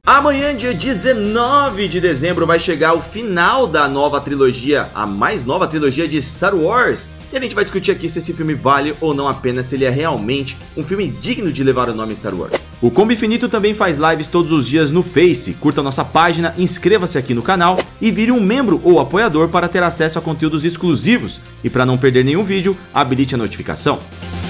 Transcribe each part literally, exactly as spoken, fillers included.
Amanhã, dia dezenove de dezembro, vai chegar o final da nova trilogia, a mais nova trilogia de Star Wars. E a gente vai discutir aqui se esse filme vale ou não a pena, se ele é realmente um filme digno de levar o nome Star Wars. O Combo Infinito também faz lives todos os dias no Face. Curta nossa página, inscreva-se aqui no canal e vire um membro ou apoiador para ter acesso a conteúdos exclusivos. E para não perder nenhum vídeo, habilite a notificação.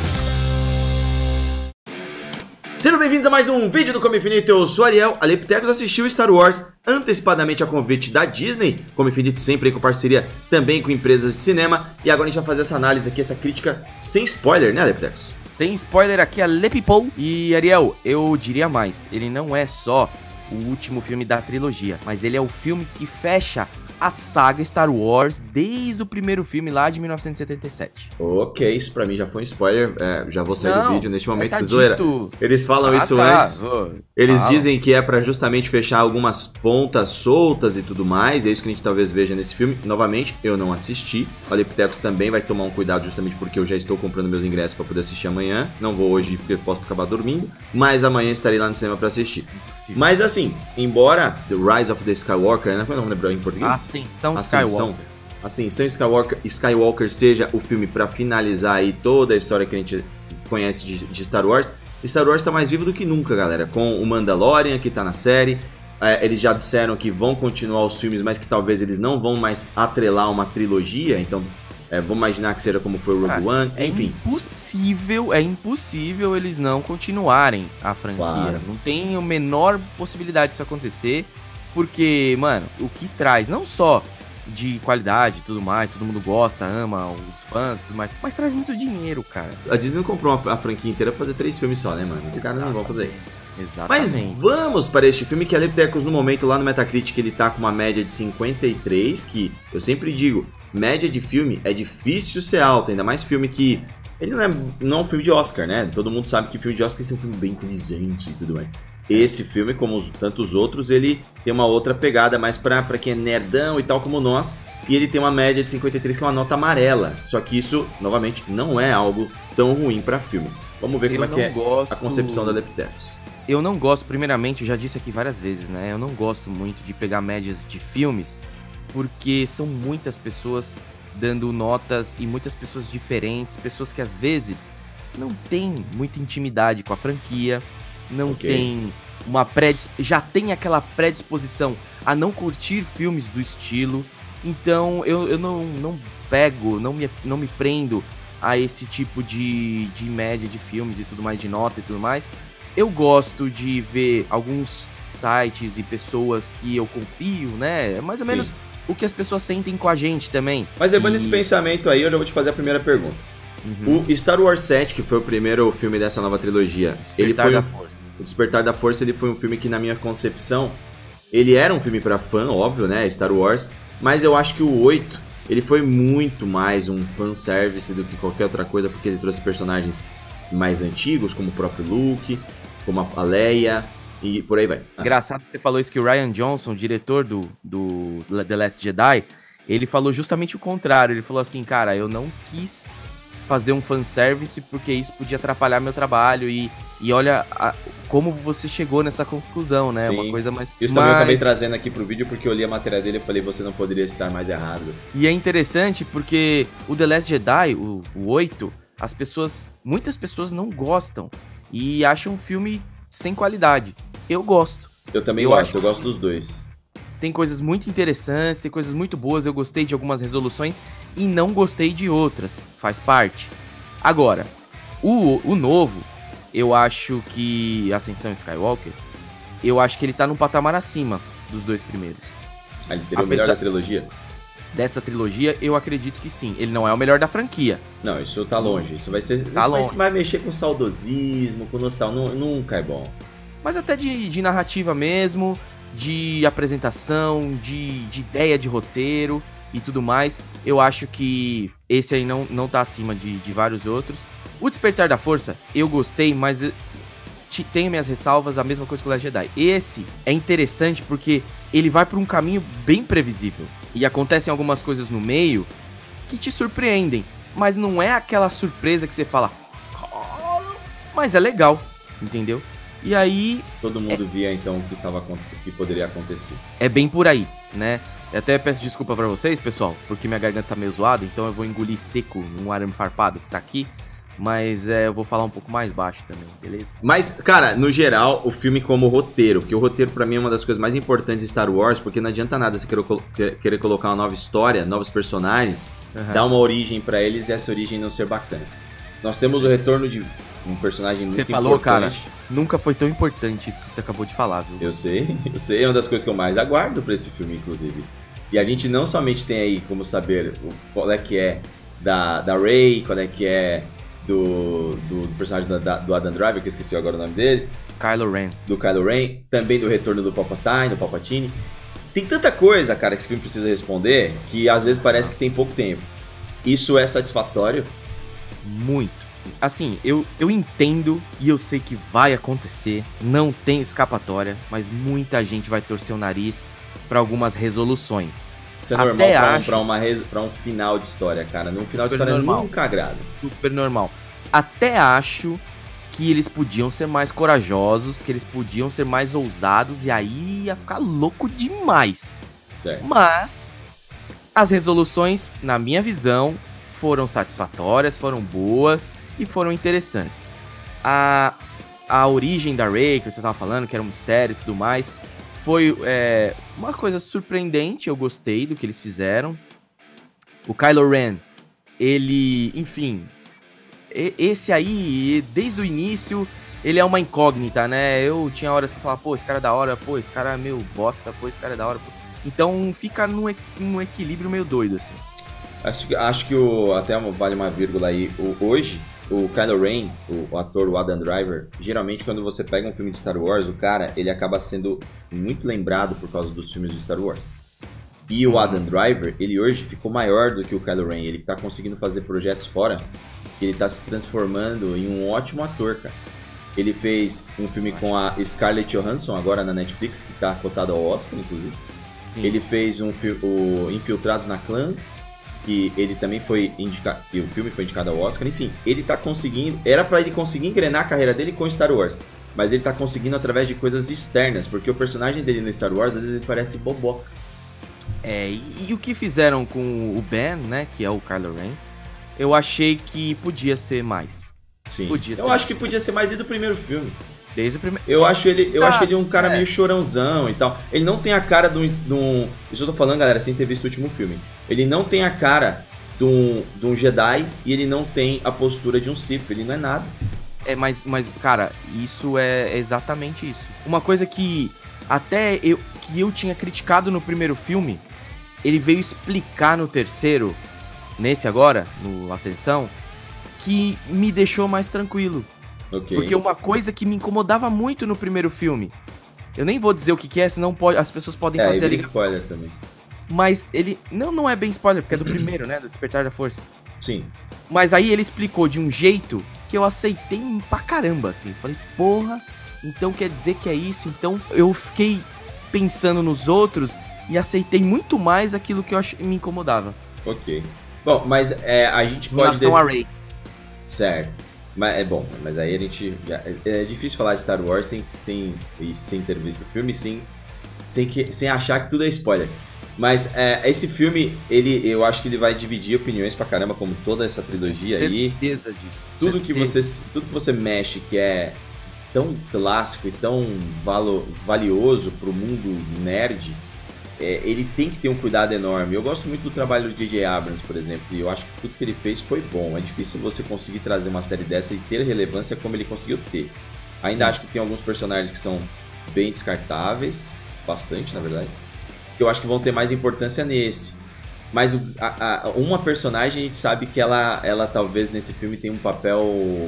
Sejam bem-vindos a mais um vídeo do Combo Infinito, eu sou Ariel. A Leptecos assistiu Star Wars antecipadamente a convite da Disney. Combo Infinito sempre com parceria também com empresas de cinema. E agora a gente vai fazer essa análise aqui, essa crítica sem spoiler, né, Leptecos? Sem spoiler, aqui é a Lepipou. E Ariel, eu diria mais, ele não é só o último filme da trilogia, mas ele é o filme que fecha a saga Star Wars desde o primeiro filme lá de mil novecentos e setenta e sete. Ok, isso pra mim já foi um spoiler, é, já vou sair Não, do vídeo neste momento. tá Zoeira. dito. Eles falam Ah, isso tá. antes, Oh, eles fala. dizem que é pra justamente fechar algumas pontas soltas e tudo mais, é isso que a gente talvez veja nesse filme. Novamente, eu não assisti, o Leptecos também vai tomar um cuidado justamente porque eu já estou comprando meus ingressos pra poder assistir amanhã. Não vou hoje porque posso acabar dormindo, mas amanhã estarei lá no cinema pra assistir. Impossível. Mas assim, embora The Rise of the Skywalker, né? Como é o nome lembrar em português? Ascensão Ascensão. Skywalker. Ascensão Skywalker, Skywalker seja o filme pra finalizar aí toda a história que a gente conhece de, de Star Wars. Star Wars tá mais vivo do que nunca, galera, com o Mandalorian que tá na série. É, eles já disseram que vão continuar os filmes, mas que talvez eles não vão mais atrelar uma trilogia, então é, vamos imaginar que seja como foi o Rogue Cara, One, é enfim. impossível, é impossível eles não continuarem a franquia. Claro. Não tem a menor possibilidade disso acontecer, porque, mano, o que traz, não só de qualidade e tudo mais, todo mundo gosta, ama, os fãs e tudo mais, mas traz muito dinheiro, cara. A Disney não comprou uma, a franquia inteira pra fazer três filmes só, né, mano? Os caras não vão fazer isso. Mas Exatamente. vamos para este filme que a Leptecos no momento lá no Metacritic ele tá com uma média de cinquenta e três, que eu sempre digo, média de filme é difícil ser alta, ainda mais filme que... Ele não é, não é um filme de Oscar, né? Todo mundo sabe que filme de Oscar é um filme bem inteligente e tudo mais. Esse filme, como os, tantos outros, ele tem uma outra pegada mais pra, pra quem é nerdão e tal como nós. E ele tem uma média de cinquenta e três, que é uma nota amarela. Só que isso, novamente, não é algo tão ruim pra filmes. Vamos ver Eu como é que é gosto... a concepção da Leptecos. Eu não gosto, primeiramente, eu já disse aqui várias vezes, né? Eu não gosto muito de pegar médias de filmes, porque são muitas pessoas dando notas e muitas pessoas diferentes, pessoas que às vezes não têm muita intimidade com a franquia, não Ok. tem uma predis... já tem aquela predisposição a não curtir filmes do estilo. Então eu, eu não, não pego, não me, não me prendo a esse tipo de, de média de filmes e tudo mais, de nota e tudo mais. Eu gosto de ver alguns sites e pessoas que eu confio, né? É mais ou Sim. menos o que as pessoas sentem com a gente também. Mas levando E- esse pensamento aí, eu já vou te fazer a primeira pergunta. Uhum. O Star Wars sete, que foi o primeiro filme dessa nova trilogia, ele Despertar foi da um... Força. O Despertar da Força, ele foi um filme que, na minha concepção, ele era um filme pra fã, óbvio, né, Star Wars, mas eu acho que o oito, ele foi muito mais um fanservice do que qualquer outra coisa, porque ele trouxe personagens mais antigos, como o próprio Luke, como a Leia, e por aí vai. Engraçado que você falou isso, que o Rian Johnson, diretor do, do The Last Jedi, ele falou justamente o contrário. Ele falou assim, cara, eu não quis fazer um fanservice porque isso podia atrapalhar meu trabalho e, e olha a, como você chegou nessa conclusão, né? Sim. Uma coisa mais... Isso também eu acabei Mas- trazendo aqui pro vídeo, porque eu li a matéria dele e falei, você não poderia estar mais errado. E é interessante porque o The Last Jedi, o, o oito, as pessoas, muitas pessoas não gostam e acham um filme sem qualidade. Eu gosto. Eu também Eu gosto, acho- eu gosto dos dois. Tem coisas muito interessantes, tem coisas muito boas, eu gostei de algumas resoluções e não gostei de outras, faz parte. Agora, o, o novo, eu acho que Ascensão Skywalker, eu acho que ele tá num patamar acima dos dois primeiros. Ah, ele seria o Apesar- melhor da trilogia? Dessa trilogia, eu acredito que sim. Ele não é o melhor da franquia. Não, isso tá longe. Isso vai ser. Tá isso vai, longe. vai mexer com saudosismo, com nostalgia. Nunca é bom. Mas até de, de narrativa mesmo, de apresentação, de, de ideia de roteiro e tudo mais. Eu acho que esse aí não, não tá acima de, de vários outros. O Despertar da Força, eu gostei, mas eu te- tenho minhas ressalvas, a mesma coisa que o Last Jedi. Esse é interessante porque ele vai por um caminho bem previsível. E acontecem algumas coisas no meio que te surpreendem. Mas não é aquela surpresa que você fala... "Cara", mas é legal, entendeu? E aí... Todo mundo é... via, então, o que, tava, o que poderia acontecer. É bem por aí, né? Eu até peço desculpa pra vocês, pessoal, porque minha garganta tá meio zoada, então eu vou engolir seco um arame farpado que tá aqui. Mas é, eu vou falar um pouco mais baixo também, beleza? Mas, cara, no geral, o filme como roteiro, porque o roteiro pra mim é uma das coisas mais importantes de Star Wars, porque não adianta nada você querer, querer colocar uma nova história, novos personagens, uhum. dar uma origem pra eles e essa origem não ser bacana. Nós temos o retorno de um personagem muito importante. Você falou, cara, nunca foi tão importante isso que você acabou de falar, viu? Eu sei, eu sei, é uma das coisas que eu mais aguardo pra esse filme, inclusive. E a gente não somente tem aí como saber o, qual é que é da, da Rey, qual é que é do, do, do personagem do, do Adam Driver, que eu esqueci agora o nome dele. Kylo Ren. Do Kylo Ren, também do retorno do Palpatine, do Palpatine. Tem tanta coisa, cara, que esse filme precisa responder, que às vezes parece que tem pouco tempo. Isso é satisfatório? Muito. Assim, eu, eu entendo e eu sei que vai acontecer, não tem escapatória, mas muita gente vai torcer o nariz pra algumas resoluções. Isso é normal pra, acho... pra, uma res... pra um final de história, cara. Num final de história normal. Nunca agrada. Super normal. Até acho que eles podiam ser mais corajosos, que eles podiam ser mais ousados, e aí ia ficar louco demais. Certo. Mas as resoluções, na minha visão, foram satisfatórias, foram boas e foram interessantes. A, a origem da Rey, que você estava falando, que era um mistério e tudo mais, foi é, uma coisa surpreendente, eu gostei do que eles fizeram. O Kylo Ren, ele, enfim, esse aí, desde o início, ele é uma incógnita, né? Eu tinha horas que eu falava, pô, esse cara é da hora, pô, esse cara é meio bosta, pô, esse cara é da hora. Pô. Então fica num, num equilíbrio meio doido, assim. Acho, acho que o, até vale uma vírgula aí, o, hoje, o Kylo Ren, o, o ator, o Adam Driver, geralmente quando você pega um filme de Star Wars, o cara, ele acaba sendo muito lembrado por causa dos filmes de Star Wars. E o Adam Driver, ele hoje ficou maior do que o Kylo Ren, ele tá conseguindo fazer projetos fora, ele tá se transformando em um ótimo ator, cara. Ele fez um filme com a Scarlett Johansson, agora na Netflix, que tá cotado ao Oscar, inclusive. Sim. Ele fez um, o Infiltrados na Clã, que ele também foi indicado, que o filme foi indicado ao Oscar, enfim, ele tá conseguindo, era pra ele conseguir engrenar a carreira dele com Star Wars, mas ele tá conseguindo através de coisas externas, porque o personagem dele no Star Wars, às vezes ele parece boboca. É, e, e o que fizeram com o Ben, né, que é o Kylo Ren, eu achei que podia ser mais. Sim, podia eu ser acho mais. que podia ser mais desde o primeiro filme. Desde o primeiro... Eu acho ele, eu ah, acho ele um cara é. meio chorãozão e tal. Ele não tem a cara de um, de um... Isso eu tô falando, galera, sem ter visto o último filme. Ele não tem a cara de um, de um Jedi e ele não tem a postura de um Sith. Ele não é nada. É, mas, mas cara, isso é exatamente isso. Uma coisa que até eu, que eu tinha criticado no primeiro filme, ele veio explicar no terceiro, nesse agora, no Ascensão, que me deixou mais tranquilo. Okay. Porque uma coisa que me incomodava muito no primeiro filme, eu nem vou dizer o que, que é, senão pode, as pessoas podem é, fazer ali. spoiler também. Mas ele, não, não é bem spoiler, porque é do primeiro, né, do Despertar da Força. Sim. Mas aí ele explicou de um jeito que eu aceitei pra caramba, assim. Falei, porra, então quer dizer que é isso? Então eu fiquei pensando nos outros e aceitei muito mais aquilo que eu ach... me incomodava. Ok. Bom, mas é, a gente em pode... relação a Rey. Certo. Mas é bom, mas aí a gente... Já, é difícil falar de Star Wars sem, sem, sem ter visto o filme, sem, sem, que, sem achar que tudo é spoiler. Mas é, esse filme, ele, eu acho que ele vai dividir opiniões pra caramba, como toda essa trilogia aí. Certeza disso. Tudo certeza. que você, tudo que você mexe que é tão clássico e tão valo, valioso pro mundo nerd, é, ele tem que ter um cuidado enorme. Eu gosto muito do trabalho do J J Abrams, por exemplo, e eu acho que tudo que ele fez foi bom. É difícil você conseguir trazer uma série dessa e ter relevância como ele conseguiu ter. Ainda Sim. acho que tem alguns personagens que são bem descartáveis, bastante, na verdade, que eu acho que vão ter mais importância nesse. Mas a, a, uma personagem a gente sabe que ela, ela talvez nesse filme tem um papel,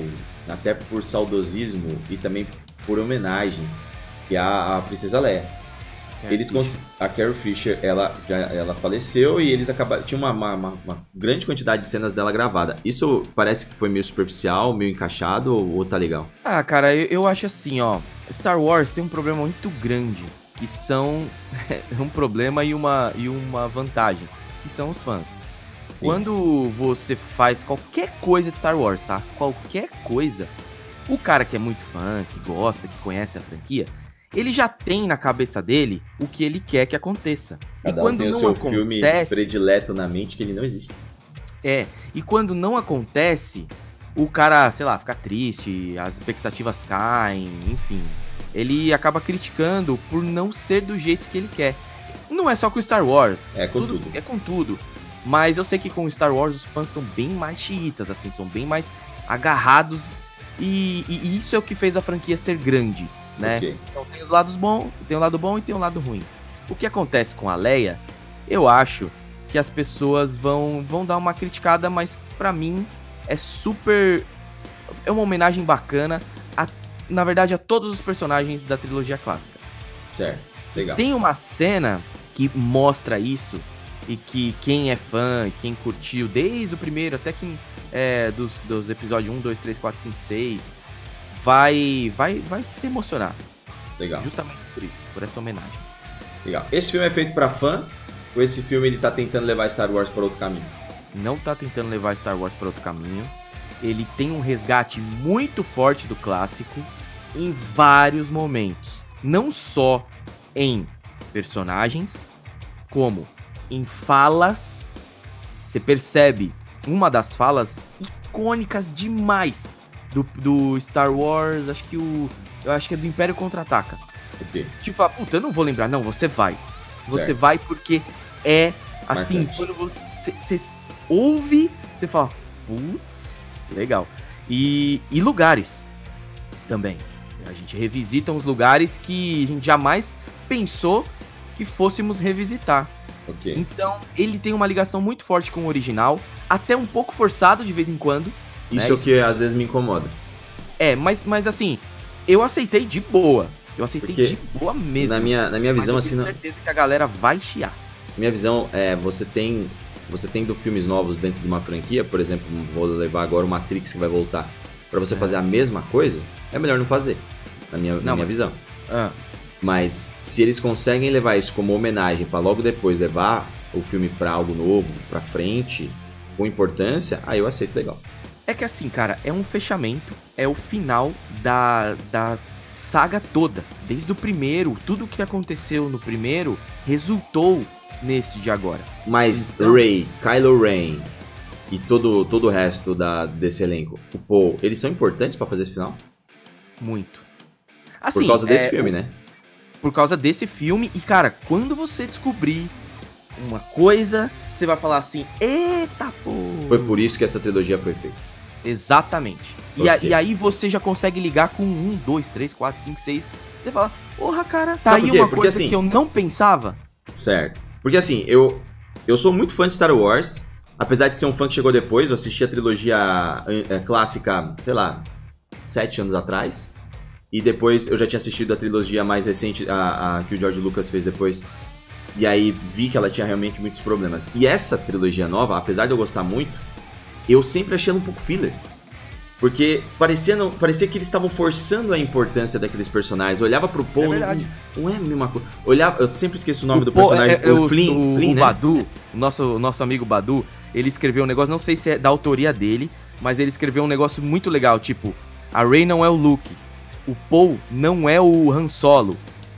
até por saudosismo e também por homenagem, que é a, a Princesa Leia. Eles cons... A Carrie Fisher, ela, já, ela faleceu e eles acabaram... Tinha uma, uma, uma grande quantidade de cenas dela gravada. Isso parece que foi meio superficial, meio encaixado ou, ou tá legal? Ah, cara, eu, eu acho assim, ó. Star Wars tem um problema muito grande, que são um problema e uma, e uma vantagem, que são os fãs. Sim. Quando você faz qualquer coisa de Star Wars, tá? Qualquer coisa, O cara que é muito fã, que gosta, que conhece a franquia, ele já tem na cabeça dele o que ele quer que aconteça. Cada e quando um tem não o seu acontece, filme predileto na mente que ele não existe. É, e quando não acontece, o cara, sei lá, fica triste, as expectativas caem, enfim. Ele acaba criticando por não ser do jeito que ele quer. Não é só com Star Wars. É com tudo. tudo. É com tudo. Mas eu sei que com Star Wars os fãs são bem mais xiitas, assim, são bem mais agarrados. E, e, e isso é o que fez a franquia ser grande, né? Okay. Então tem os lados bons, tem o lado bom e tem o lado ruim. O que acontece com a Leia, eu acho que as pessoas vão, vão dar uma criticada, mas pra mim é super... É uma homenagem bacana, a, na verdade, a todos os personagens da trilogia clássica. Certo, legal. Tem uma cena que mostra isso, e que quem é fã, quem curtiu desde o primeiro até quem é dos, dos episódios um, dois, três, quatro, cinco, seis, vai, vai, vai se emocionar. Legal. Justamente por isso, por essa homenagem. Legal. Esse filme é feito pra fã, ou esse filme ele tá tentando levar Star Wars para outro caminho? Não tá tentando levar Star Wars para outro caminho. Ele tem um resgate muito forte do clássico em vários momentos. Não só em personagens, como em falas. Você percebe uma das falas icônicas demais do, do Star Wars, acho que o... Eu acho que é do Império Contra-Ataca. Okay. Tipo, ah, puta, eu não vou lembrar. Não, você vai. Você certo. vai porque é assim, marcante. quando você, você, você ouve, você fala, putz, legal. E, e lugares também. A gente revisita uns lugares que a gente jamais pensou que fôssemos revisitar. Okay. Então, ele tem uma ligação muito forte com o original, até um pouco forçado de vez em quando. Isso né? é o que às vezes me incomoda. É, mas, mas assim, eu aceitei de boa. Eu aceitei Porque de boa mesmo. Na minha, na minha visão, mas eu tenho assim... certeza que a galera vai chiar. Minha visão é, você tem... Você tendo filmes novos dentro de uma franquia, por exemplo, vou levar agora o Matrix que vai voltar. Pra você é. fazer a mesma coisa, é melhor não fazer. Na minha, não, na minha mas... visão. Ah. Mas se eles conseguem levar isso como homenagem pra logo depois levar o filme pra algo novo, pra frente, com importância, aí eu aceito legal. É que assim, cara, é um fechamento, é o final da, da saga toda. Desde o primeiro, tudo que aconteceu no primeiro resultou nesse de agora. Mas então... Rey, Kylo Ren e todo, todo o resto da, desse elenco, o Paul, eles são importantes pra fazer esse final? Muito. Assim, por causa desse é, filme, o... né? Por causa desse filme. E, cara, quando você descobrir uma coisa, você vai falar assim, eita, pô. Foi por isso que essa trilogia foi feita. Exatamente. E, okay. a, e aí você já consegue ligar com um, dois, três, quatro, cinco, seis. Você fala, porra, cara, tá Sabe aí uma Porque, coisa assim, que eu não pensava. Certo. Porque assim, eu, eu sou muito fã de Star Wars. Apesar de ser um fã que chegou depois, eu assisti a trilogia é, clássica, sei lá, sete anos atrás. E depois eu já tinha assistido a trilogia mais recente, a, a que o George Lucas fez depois. E aí vi que ela tinha realmente muitos problemas. E essa trilogia nova, apesar de eu gostar muito, eu sempre achei ela um pouco filler. Porque parecia, não, parecia que eles estavam forçando a importância daqueles personagens. Eu olhava pro Paul, é verdade. Não, não é a mesma coisa. Olhava, eu sempre esqueço o nome o do Paul, personagem, é, é, o, o Flynn, o, Flynn, o né? Badu, o nosso, nosso amigo Badu, ele escreveu um negócio, não sei se é da autoria dele, mas ele escreveu um negócio muito legal, tipo, a Rey não é o Luke, o Paul não é o Han Solo,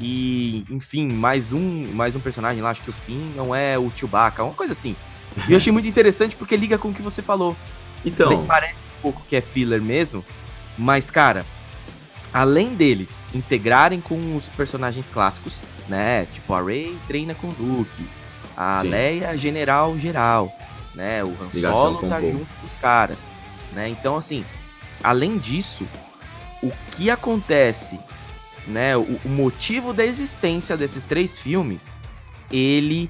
e, enfim, mais um, mais um personagem lá, acho que o Finn não é o Chewbacca, uma coisa assim. E eu achei muito interessante porque liga com o que você falou. Então... Parece um pouco que é filler mesmo, mas, cara, além deles integrarem com os personagens clássicos, né, tipo a Rey treina com o Luke, a Sim. Leia general geral, né, o Han Ligação Solo tá com junto com os caras, né, então assim, além disso, o que acontece, né, o, o motivo da existência desses três filmes, ele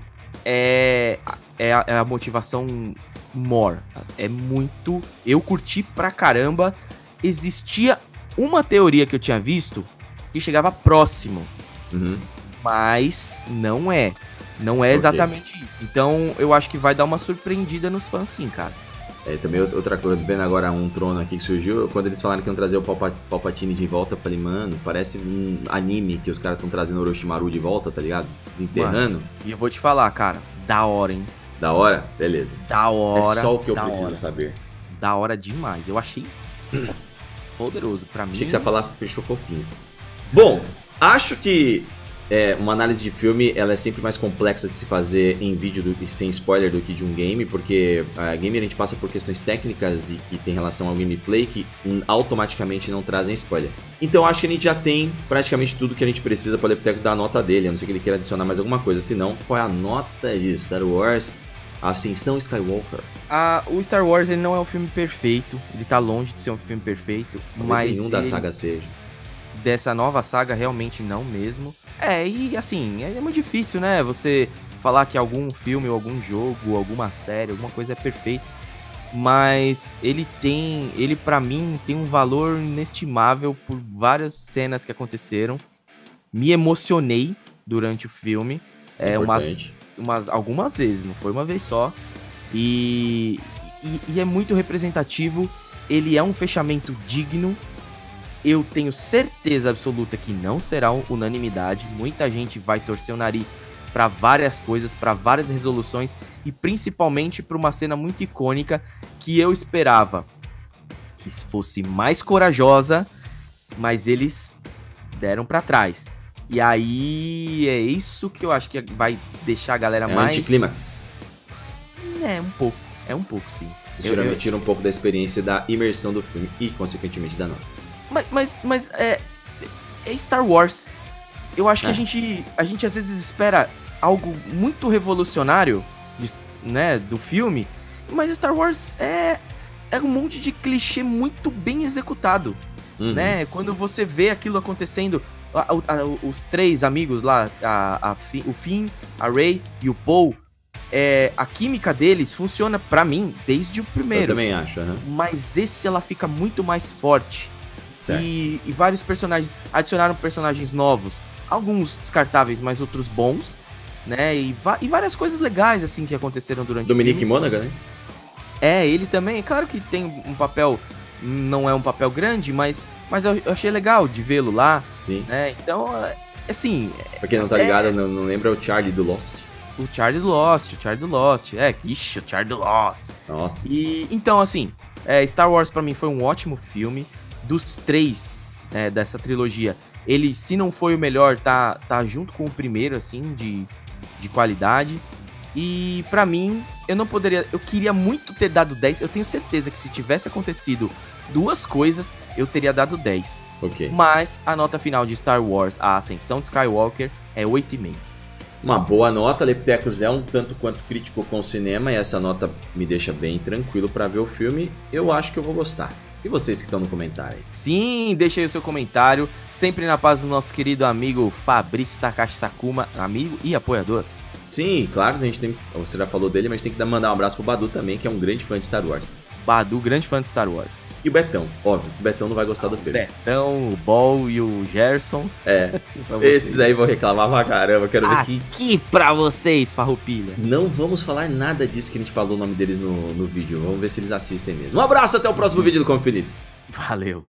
é, é, a, é a motivação more, é muito, eu curti pra caramba. Existia uma teoria que eu tinha visto que chegava próximo, uhum. mas não é. Não é okay. exatamente isso. Então eu acho que vai dar uma surpreendida nos fãs sim, cara. É, também outra coisa, vendo agora um trono aqui que surgiu, quando eles falaram que iam trazer o Palpa, Palpatine de volta, eu falei, mano, parece um anime que os caras estão trazendo o Orochimaru de volta, tá ligado? Desenterrando. Mano, e eu vou te falar, cara, da hora, hein? Da hora? Beleza. Da hora. É só o que eu da preciso hora. saber. Da hora demais. Eu achei poderoso. Pra mim... Achei que você ia falar fechou fofinho. Bom, acho que é, uma análise de filme ela é sempre mais complexa de se fazer em vídeo do que sem spoiler do que de um game, porque a gamer a gente passa por questões técnicas e que tem relação ao gameplay que hum, automaticamente não trazem spoiler. Então acho que a gente já tem praticamente tudo que a gente precisa para o Leptecos dar a nota dele, a não ser que ele queira adicionar mais alguma coisa. Se não, qual é a nota de Star Wars Ascensão Skywalker? Ah, o Star Wars ele não é um filme perfeito, ele tá longe de ser um filme perfeito, Talvez mas nenhum da ele... saga seja. Dessa nova saga, realmente não mesmo. É, e assim, é muito difícil, né? Você falar que algum filme, ou algum jogo, alguma série, alguma coisa é perfeito. Mas ele tem, ele pra mim, tem um valor inestimável por várias cenas que aconteceram. Me emocionei durante o filme. Isso é, é umas, importante. umas, algumas vezes, não foi uma vez só. E, e, e é muito representativo. Ele é um fechamento digno. Eu tenho certeza absoluta que não será unanimidade. Muita gente vai torcer o nariz para várias coisas, para várias resoluções e principalmente para uma cena muito icônica que eu esperava que fosse mais corajosa, mas eles deram para trás. E aí é isso que eu acho que vai deixar a galera é mais... anticlímax. É, um pouco. É um pouco, sim. Isso geralmente tira um pouco da experiência da imersão do filme e, consequentemente, da nota. Mas, mas, mas é, é Star Wars. Eu acho que É. a gente, a gente às vezes espera algo muito revolucionário, de- né, do filme, mas Star Wars é, é um monte de clichê muito bem executado, Uhum. né? Quando você vê aquilo acontecendo, a- a- os três amigos lá, a, a Fi- o Finn, a Rey e o Poe, é, a química deles funciona pra mim desde o Eu primeiro. também acho, aham. Mas esse ela fica muito mais forte. Certo. E, e vários personagens, adicionaram personagens novos, alguns descartáveis, mas outros bons, né? E, va- e várias coisas legais, assim, que aconteceram durante Dominique o filme. Monaghan, né? É, ele também, claro que tem um papel, não é um papel grande, mas, mas eu, eu achei legal de vê-lo lá, Sim. né? Então, é, assim, Pra quem não tá É. ligado, não, não lembra, é o Charlie do Lost. o Charlie do Lost, o Charlie do Lost, é, ixi, o Charlie do Lost. Nossa. E então, assim, é, Star Wars pra mim foi um ótimo filme. Dos três é, dessa trilogia, ele, se não foi o melhor, tá, tá junto com o primeiro, assim, de, de qualidade. E pra mim, eu não poderia. Eu queria muito ter dado dez. Eu tenho certeza que se tivesse acontecido duas coisas, eu teria dado dez. Ok. Mas a nota final de Star Wars, A Ascensão de Skywalker, é oito vírgula cinco. Uma boa nota, Leptecos é um tanto quanto crítico com o cinema e essa nota me deixa bem tranquilo pra ver o filme. Eu acho que eu vou gostar. E vocês que estão no comentário aí? Sim, deixa aí o seu comentário. Sempre na paz do nosso querido amigo Fabrício Takashi Sakuma, amigo e apoiador. Sim, claro, a gente tem. Você já falou dele, mas tem que dar- mandar um abraço pro Badu também, que é um grande fã de Star Wars. Badu, grande fã de Star Wars. E o Betão, óbvio, o Betão não vai gostar do filme. Betão, o Bol e o Gerson. É, Pra vocês. esses aí vão reclamar pra caramba, quero ver que. Aqui pra vocês, farroupilha. Não vamos falar nada disso que a gente falou o nome deles no, no vídeo. Vamos ver se eles assistem mesmo. Um abraço, até o próximo vídeo do Como Felipe. Valeu.